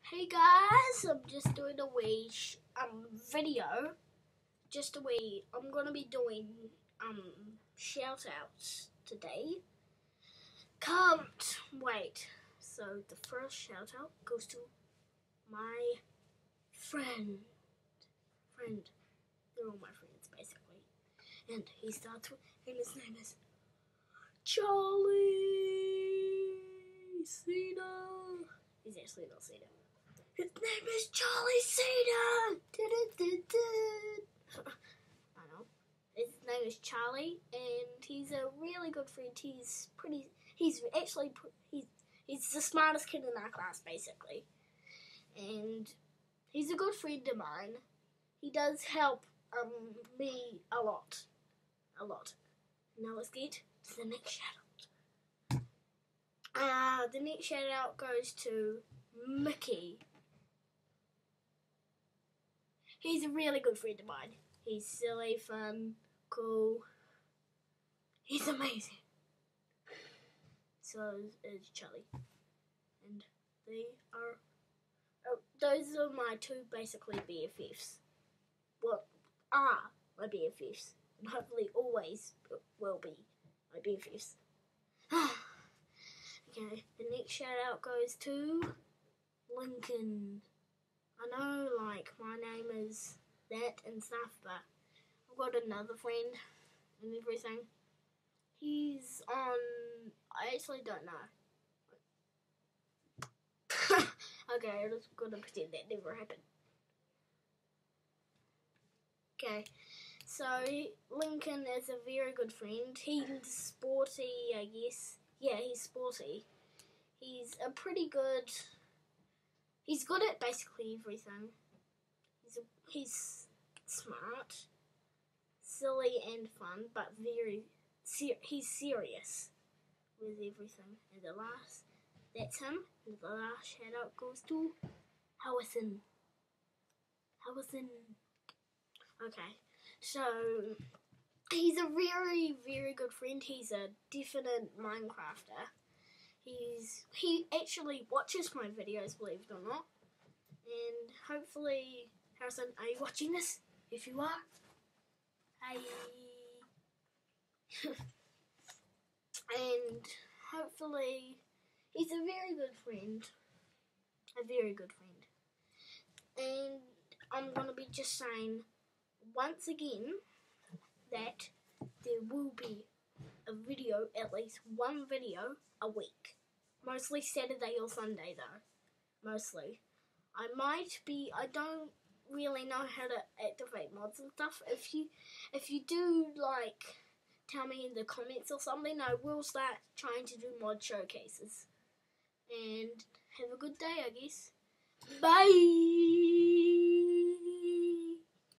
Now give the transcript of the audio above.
Hey guys, I'm just doing a wee video. I'm gonna be doing shout outs today. Can't wait. So the first shout out goes to my friend. They're all my friends basically. And he starts with, and his name is Charlie Cena. He's actually not Cena. His name is Charlie Cena! I know. His name is Charlie, and he's a really good friend. He's the smartest kid in our class, basically. And he's a good friend of mine. He does help me a lot. Now let's get to the next shout out. The next shout out goes to Mickey. He's a really good friend of mine. He's silly, fun, cool. He's amazing. So is Charlie. And those are my two basically BFFs. Well, are my BFFs. And hopefully always will be my BFFs. Okay, the next shout out goes to Lincoln. I know, like, my name is that and stuff, but I've got another friend and everything. He's on, I actually don't know. Okay, I'm just gonna pretend that never happened. Okay, so Lincoln is a very good friend. He's sporty, I guess. Yeah, he's sporty. He's good at basically everything. He's smart, silly and fun, but he's serious with everything. And that's him. And the last shout out goes to Howison. Okay, so he's a very, very good friend. He's a definite Minecrafter. He actually watches my videos, believe it or not. And hopefully, Harrison, are you watching this? If you are, hi. And hopefully, he's a very good friend. And I'm going to be just saying once again that there will be a video, at least one video a week. Mostly Saturday or Sunday though. Mostly. I don't really know how to activate mods and stuff. If you do, like, tell me in the comments or something, I will start trying to do mod showcases. And have a good day, I guess. Bye!